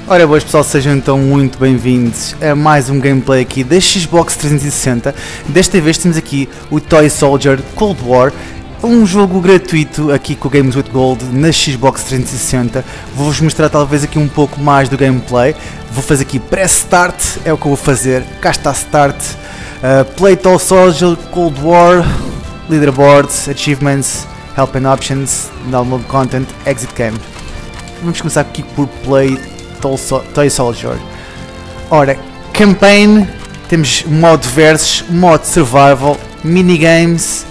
Ora boas pessoal, sejam então muito bem-vindos a mais um gameplay aqui da Xbox 360. Desta vez temos aqui o Toy Soldier Cold War, um jogo gratuito aqui com o Games with Gold na Xbox 360. Vou-vos mostrar talvez aqui um pouco mais do gameplay. Vou fazer aqui press start, é o que eu vou fazer. Cá está start, play Toy Soldier Cold War, leaderboards, achievements, help and options, download content, exit game. Vamos começar aqui por play Toy Soldier. Ora, campaign, temos modo versus, modo survival, minigames,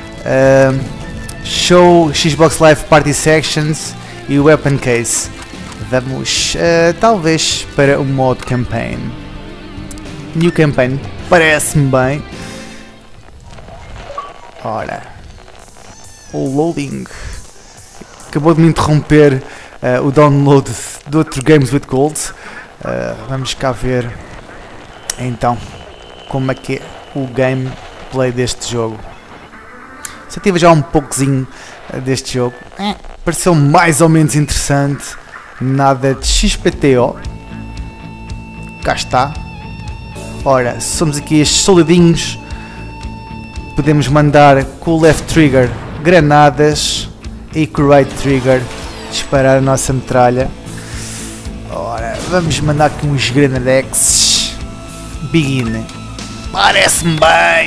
show, Xbox Live Party Sections e weapon case. Vamos talvez para o modo campaign. New campaign, parece-me bem. Ora, o loading acabou de me interromper o download de outro Games with Gold. Vamos cá ver então como é que é o gameplay deste jogo. Já tive já um poucozinho deste jogo, pareceu mais ou menos interessante, nada de XPTO. Cá está. Ora, somos aqui estes soldadinhos, podemos mandar com o left trigger granadas e com o right trigger disparar a nossa metralha. Ora, vamos mandar aqui uns granadex. Begin. Parece-me bem.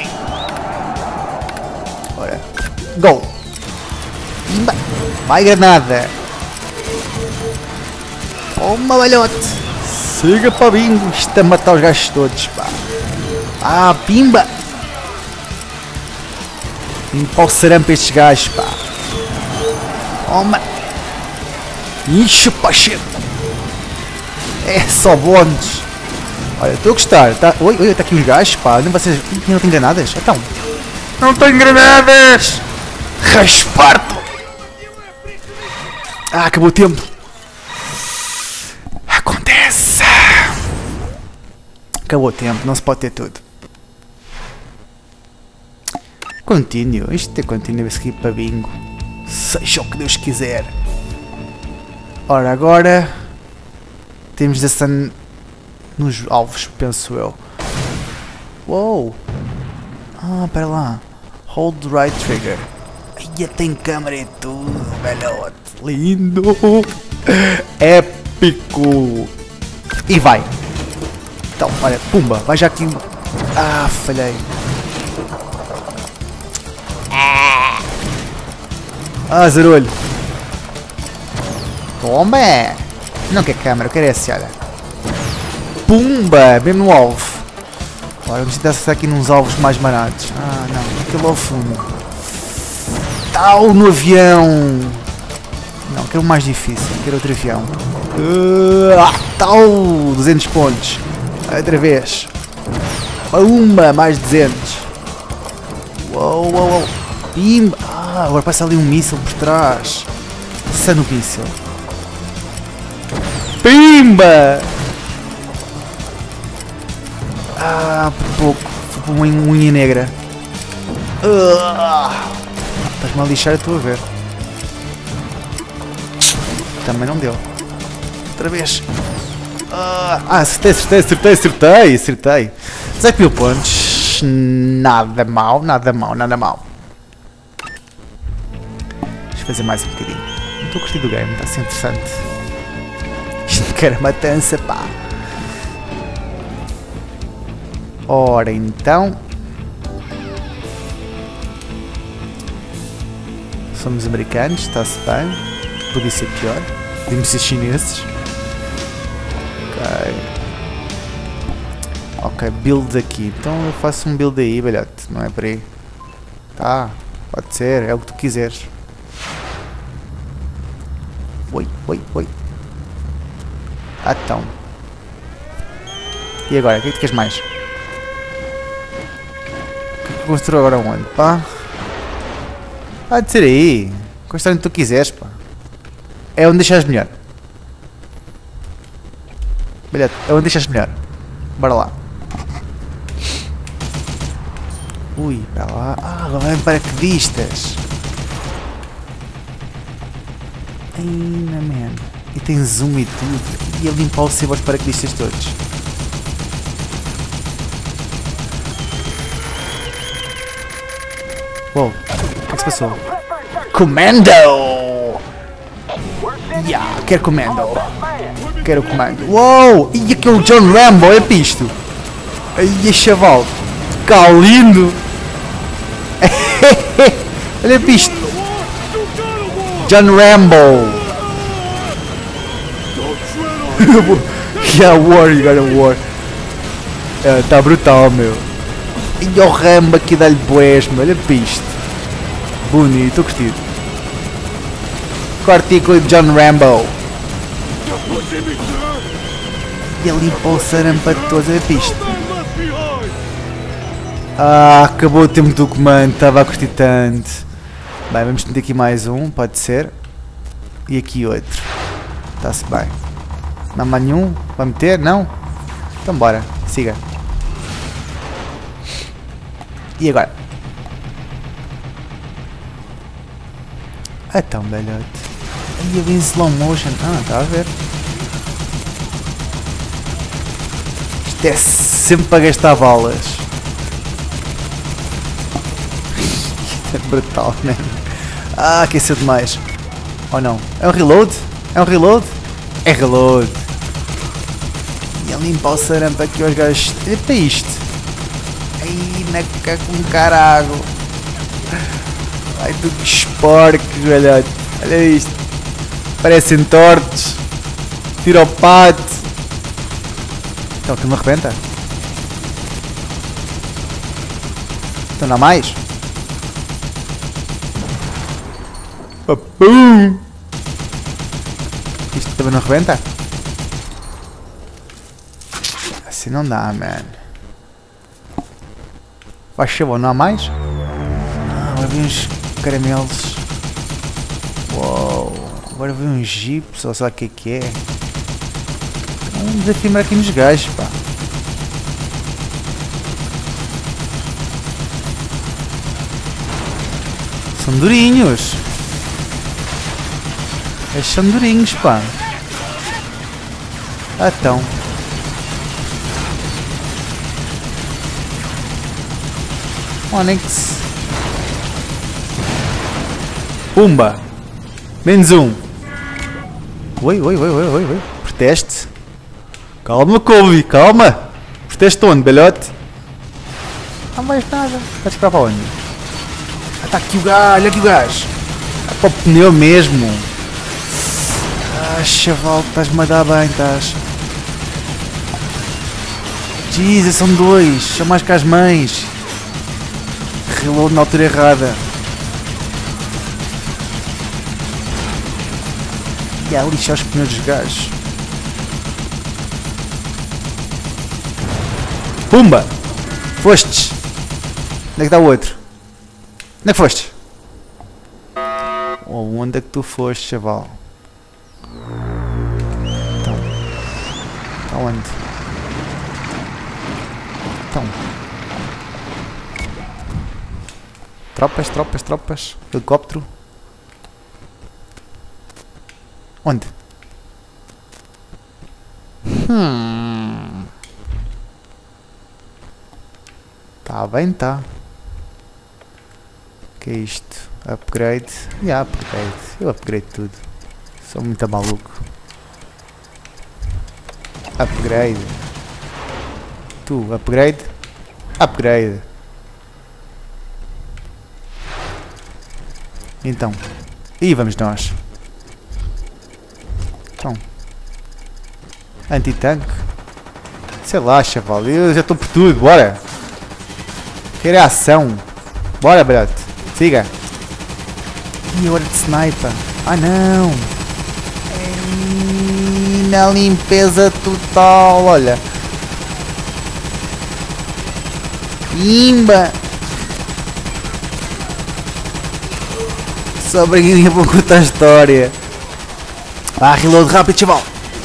Ora, go. Vai granada. Toma balhote. Siga para bingo. Isto a matar os gajos todos, pá. Ah, pimba. Limpar o sarampo estes gajos, pá. Toma. Ixi, pacheco. É só bônus. Olha, estou a gostar. Tá... Oi, está aqui uns gajos, pá. Vocês não têm granadas? Então. Não tenho granadas! Rasparto! Ah, acabou o tempo. Acontece. Acabou o tempo, não se pode ter tudo. Continue. Isto é continue aqui para bingo. Seja o que Deus quiser. Ora, agora temos essa nos alvos, penso eu. Uou! Ah, para lá. Hold the right trigger. Aí tem câmera e tudo, velhote. Lindo! Épico! E vai! Então, olha, pumba, vai já aqui. Ah, falhei. Ah, zarolho. Toma! Não quer câmera, eu quero esse, olha. Pumba! Mesmo no alvo. Agora vamos tentar acertar aqui nos alvos mais baratos. Ah, não. Aquele ao fundo. Tal no avião. Não, quero o mais difícil. Quero outro avião. Tal! 200 pontos. Outra vez. Pumba! Mais 200. Uou, uou, uou. Pimba! Ah, agora passa ali um míssil por trás. Sano míssil. Pimba! Ah, por pouco. Foi por uma unha negra. Estás-me a lixar, eu estou a ver. Também não deu. Outra vez. Acertei. 18 mil pontos. Nada mal. Deixa eu fazer mais um bocadinho. Não estou a curtir do game, está a ser interessante. Isto quer matança, pá. Ora então. Somos americanos, está-se bem. Podia ser pior. Podíamos ser chineses. Ok, build aqui. Então eu faço um build aí, velhote. Não é por aí. Tá, pode ser, é o que tu quiseres. Oi. Ah, então. E agora, o que é que tu queres mais? Construir agora onde, pá? Há de ser aí. Construir onde tu quiseres, pá. É onde deixares melhor. Beleza, é onde deixares melhor. Bora lá. Ui, para lá. Ah, agora vem paraquedistas. Ainda, man. E tem zoom e tudo. E a limpar o sebo aos paraquedistas todos. Uou, o que é que se passou? Commando! Yeah, quero Commando. Quero Commando. Uou! E aquele John Rambo, é pisto? Ai, chaval. Cá lindo! Olha pisto! John Rambo! Yeah, war, you got a war. Tá brutal, meu. E o Rambo aqui dá-lhe boés, meu. Olha pisto. Bonito, estou curtido. Cortico de John Rambo. E ali para o sarampa todos, olha pisto. Ah, acabou o tempo do comando, estava a curtir tanto. Bem, vamos meter aqui mais um, pode ser. E aqui outro. Está-se bem. Não há mais nenhum? Vai meter? Não? Então bora, siga. E agora? Ah, tão belhote. Aí eu vi em slow motion. Ah, está a ver. Isto é sempre para gastar balas. É brutal, né? Ah, aqueceu demais. Ou não? É um reload? É um reload? É reload. E a limpar o sarampo aqui aos gajos. Olha para isto. Ai, na caca com caralho. Ai, tu que esporcos, velhote. Olha isto. Parecem tortos. Tira o pato. Então, aquilo me arrebenta. Então não há mais? Papum! Isto também não arrebenta? Assim não dá, man. Vai chavar, não há mais? Ah, agora vi uns caramelos. Uou! Agora vi uns jeeps, ou sei lá o que é. Um desafio aqui nos gajos, pá. São durinhos. Estes são durinhos, pá. Ah, então. Onyx. Pumba. Menos um. Oi. Proteste. Calma, Kobe, calma. Proteste onde, belhote? Não mais nada. Vai esperar para onde? Ah, está aqui o gajo, olha aqui o gajo. É para o pneu mesmo. Ah, chaval, estás-me a dar bem, estás. Jesus, são dois. São mais que as mães. Reload na altura errada. E a lixar os pneus dos gajos. Pumba! Fostes! Onde é que está o outro? Onde é que fostes? Oh, onde é que tu foste, chaval? Então. Está onde? Então. Tropas. Helicóptero. Onde? Tá bem, tá. Que é isto? Upgrade. Upgrade. Eu upgrade tudo. Sou muito maluco. Upgrade. Tu, upgrade. Upgrade. Então. E vamos nós. Então. Anti-tanque. Sei lá, chaval. Eu já estou por tudo. Bora. Quero ação. Bora, brat. Siga. E hora de sniper. Ah, não. Na limpeza total. Olha. Imba. Só para ninguém para contar a história. Ah, reload rápido, chaval.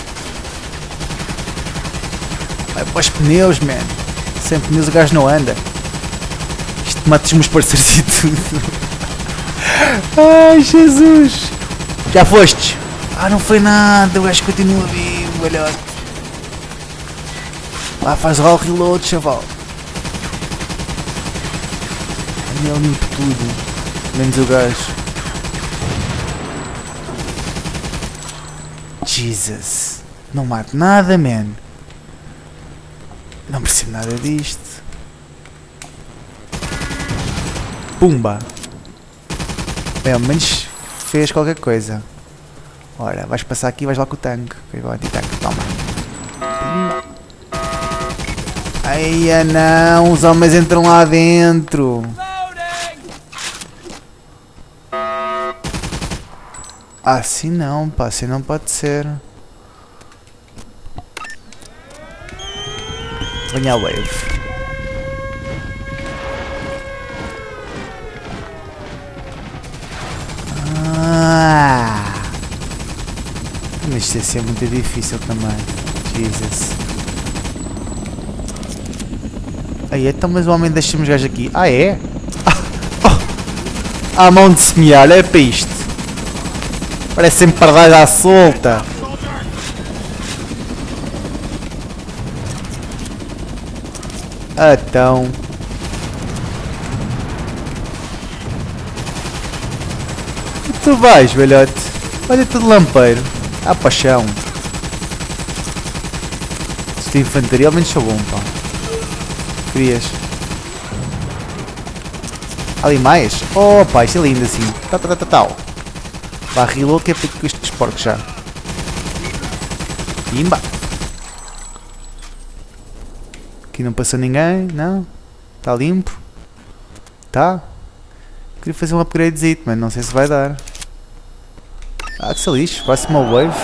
Vai para os pneus, man. Sem pneus o gajo não anda. Isto mata-me os parceiros e tudo. Ai, Jesus. Já fostes. Ah, não foi nada, o gajo continua vivo, velhote. Lá faz roll reload, chaval. A minha limpo tudo, menos o gajo. Jesus, não mato nada, man. Não preciso nada disto. Pumba. Bem, ao menos fez qualquer coisa. Ora, vais passar aqui e vais lá com o tanque. Ok, vai, anti-tanque, toma. Pumba. Ai, não, os homens entram lá dentro. Assim não, pá, assim não pode ser. Venha a wave. Mas isto ia ser muito difícil também. Jesus. Aí então, mas o homem deixa-me os gajos aqui. Ah, é? A mão de semear, é para isto. Parece sempre pardalho à solta. Então. E tu vais, velhote? Olha tudo lampeiro. Ah, paixão. Se tem infantaria, ao menos sou bom, pá. Querias? Ali mais? Oh, pá, isto é lindo assim. Tal. Vá, reload que é feito com estes porcos já. Pimba. Aqui não passou ninguém, não? Está limpo? Tá? Queria fazer um upgradezito, mas não sei se vai dar. Ah, que se lixo, vai-se uma wave.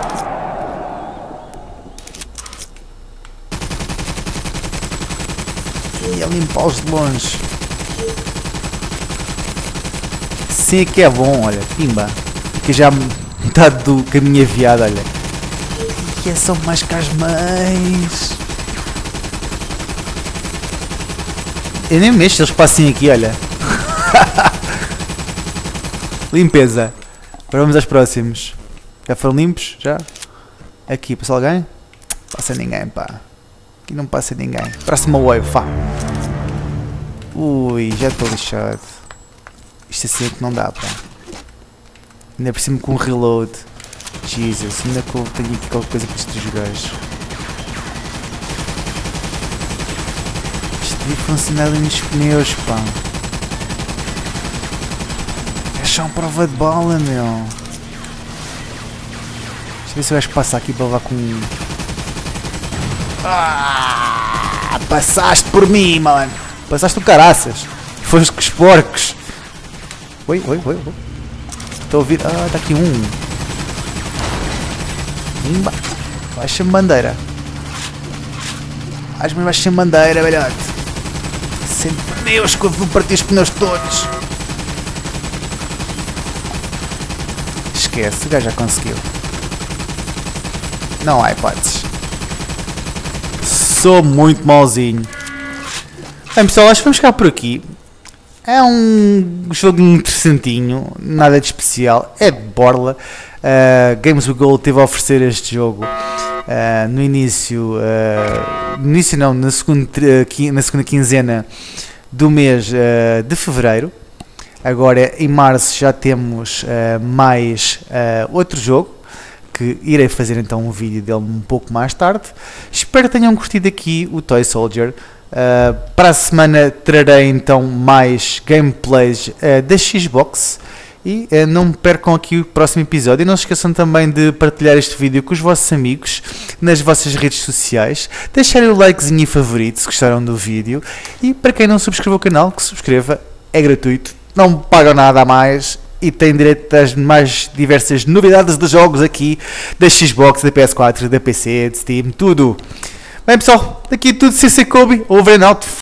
E a limpá-los de longe. Sim, é que é bom, olha, pimba. Que já metade do caminho aviado, olha. E é só mais que as mães. Eu nem mexo, eles passem aqui, olha. Limpeza. Agora vamos aos próximos. Já foram limpos? Já? Aqui, passa alguém? Passa ninguém, pá. Aqui não passa ninguém. Próxima wave, pá. Ui, já estou lixado. Isto assim é que não dá, pá. Ainda por cima com um reload. Jesus, ainda que eu tenho aqui qualquer coisa para estes gajos. Isto devia funcionar ali nos pneus, pá. É só uma prova de bala, meu. Deixa eu ver se o gajo passa aqui para levar com... Ah, passaste por mim, mano. Passaste o caraças. Foste com os porcos. Oi. Estou a ouvir. Ah, está aqui um. Imba. Baixa-me bandeira. Baixa-me bandeira, velhote. Sempre pneus, que eu vou partir os pneus todos. Esquece, o gajo já conseguiu. Não há hipóteses. Sou muito mauzinho. Bem, pessoal, acho que vamos ficar por aqui. É um jogo interessantinho, nada de especial, é de borla. Games with Gold teve a oferecer este jogo no início, na segunda quinzena do mês de fevereiro. Agora em março já temos mais outro jogo, que irei fazer então um vídeo dele um pouco mais tarde. Espero que tenham curtido aqui o Toy Soldier. Para a semana trarei então mais gameplays da Xbox e não percam aqui o próximo episódio. E não se esqueçam também de partilhar este vídeo com os vossos amigos nas vossas redes sociais, deixarem o likezinho e favorito se gostaram do vídeo, e para quem não subscreveu o canal, que subscreva, é gratuito, não pagam nada a mais e têm direito às mais diversas novidades de jogos aqui da Xbox, da PS4, da PC, de Steam, tudo. Bem, pessoal, daqui tudo CC Kobe, over and out.